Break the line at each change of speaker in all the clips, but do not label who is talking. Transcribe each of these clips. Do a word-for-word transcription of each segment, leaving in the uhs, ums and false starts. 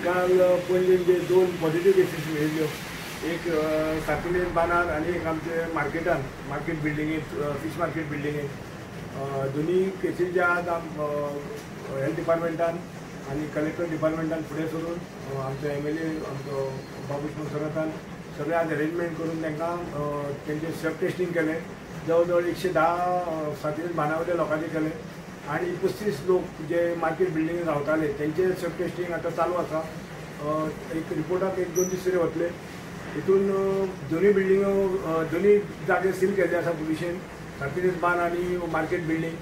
काल पणजे जे दोन पॉझिटिव्ह केसीस मेळिल्ल्यो, एक सातिलेन बांदार आनी एक आमचे मार्केटान मार्केट बिल्डिंगेंत फिश मार्केट बिल्डिंगेंत दोनी केसीस जे आहात हेल्थ डिपार्टमेंटान आनी कलेक्टर डिपार्टमेंटान फुडें सरून आमचो एम एल ए आमचो बाबूश सरतान सगळे आज अरेंजमेंट करून तांकां तेंचे सब टेस्टिंग केलें. जवळ जवळ एकशे धा सातिलेन बांदावयल्या लोकांचे केलें आनी पस्तीस लोक जे मार्केट बिल्डिंगेंत रावताले तेंचे सब टेस्टिंग आतां चालू आसा. एक रिपोर्टाक एक दोन दीस तरी वतले. हितून दोनी बिल्डिंगो दोनी जागे सील केल्ले आसा पुलिशेन, सातिलेन बांद आनी मार्केट बिल्डिंग.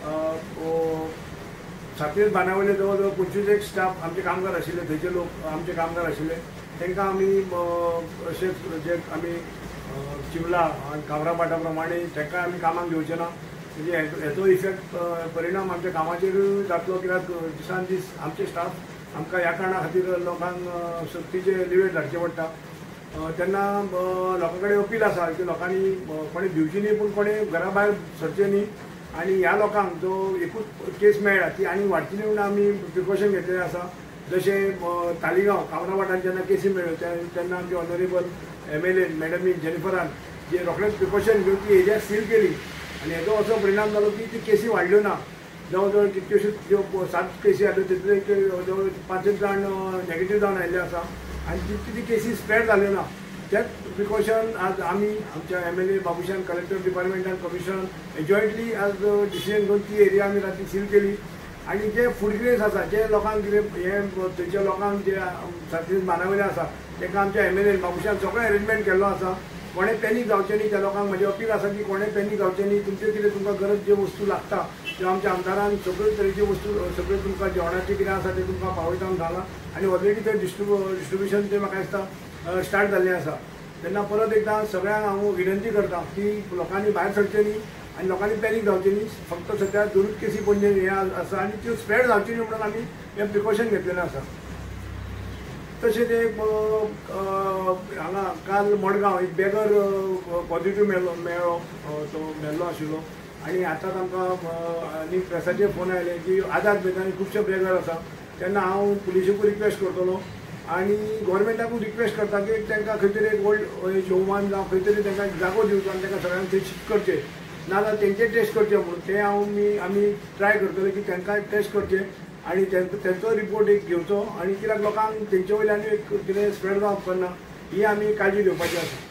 सातिलेन बांदावयले जवळ जवळ पंचवीस एक स्टाफ आमचे कामगार आशिल्ले, थंयचे लोक आमचे कामगार आशिल्ले. तांकां आमी अशेंच जे आमी चिवला आनी कामरा पाटा प्रमाणे तांकां आमी कामाक घेवचे ना. म्हणजे हेचो इफेक्ट परिणाम आमच्या कामाचेर जातलो, कित्याक दिसान दीस आमचे स्टाफ आमकां ह्या कारणां खातीर लोकांक सक्तीचे लिवेट धाडचे पडटा. तेन्ना लोकां कडेन अपील आसा की लोकांनी कोणें भिवची न्ही, पूण कोणें घरा भायर सरचें न्ही. आनी ह्या लोकांक जो एकूच केस मेळ्ळा ती आनी वाडची न्ही म्हणून आमी प्रिकॉशन घेतलेलें आसा. जशें तालिगांव कामरा वाठारांत जेन्ना केसी मेळ्ळ्यो तेन्ना आमची ऑनरेबल एम एल ए मॅडमी जेनिफरान जे रोखडेच प्रिकॉशन घेवन ती हेजेर सील केली आनी हेजो असो परिणाम जालो की ती केसी वाडल्यो ना. जवळ जवळ कितल्योश्योच ज्यो सात केसी आसल्यो तितले जवळ जवळ पांच एक जाण नॅगेटीव जावन आयिल्ले आसा आनी तितली ती केसी स्प्रेड जाल्यो ना. तेच प्रिकॉशन आज आमी आमच्या एम एल ए बाबूशान कलेक्टर डिपार्टमेंटान कमिशनर जॉयंटली आज डिसिजन घेवन ती एरिया आमी राती सील केली. आनी जे फूड ग्रेन्स आसा जे लोकांक कितें हे थंयच्या लोकांक जे सातिलेन बांदावयले आसा तांकां आमच्या एम एल ए बाबूशान सगळें अरेंजमेंट केल्लो आसा. कोणें पॅनीक जावचें न्ही. त्या लोकांक म्हजी अपील आसा की कोणें पॅनीक जावचें न्ही. तुमचे कितें तुमकां गरज ज्यो वस्तू लागता त्यो आमच्या आमदारान सगळे तरेच्यो वस्तू सगळे तुमकां जेवणाचें कितें आसा तें तुमकां पावयता म्हूण सांगलां आनी ऑलरेडी तें डिस्ट्रिब्यू डिस्ट्रिब्युशन तें म्हाका दिसता स्टार्ट जाल्लें आसा. तेन्ना परत एकदां सगळ्यांक हांव विनंती करता की लोकांनी भायर सरचें न्ही आनी लोकांनी पॅनीक जावचें न्ही. फक्त सद्या दोनूच केसी पणजे हे आसा आनी त्यो स्प्रेड जावची न्ही म्हणून आमी हें प्रिकॉशन घेतलेलें आसा. तशेंच एक हांगा काल मडगांव एक बेगर पॉझिटिव्ह मेळ्ळो मेळ्ळो तो मेल्लो आशिल्लो आनी आतांच आमकां आनी प्रेसाचे फोन आयले की आझाद मैदानी खुबशे बेगर आसा. तेन्ना हांव पुलिशेकूय रिक्वेस्ट करतलो आनी गोवोरमेंटाकूय रिक्वेस्ट करता की तांकां खंय तरी एक ओल्ड एज होमान जावं खंय तरी तांकां जागो दिवचो आनी तांकां सगळ्यांक थंय शिफ्ट करचें. नाजाल्यार तेंचे टेस्ट करचे म्हणून तें हांव मी आमी ट्राय करतले की तांकां टेस्ट करचे आनी तेंचो रिपोर्ट एक घेवचो आनी कित्याक लोकांक तेंचे वयल्यान एक कितें स्प्रेड जावप करना ही आमी काळजी घेवपाची आसा.